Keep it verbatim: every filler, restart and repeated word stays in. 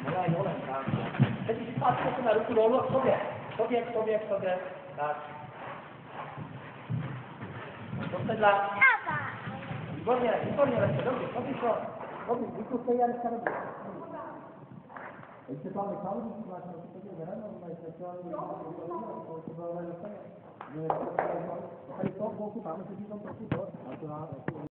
Moja jole, tak. Teď si zpátky se na ruku dolů a k sobě. K sobě, k sobě, k sobě. Tak. Do sedla. Výborně, výborně, Leško, dobrý, dobrý to. Dobrý, vykusej, Janečka, dobrý. Teď se tam nechal, když máš na to také zelenou, mají speciální to tady to, tam se tím trochu to, a to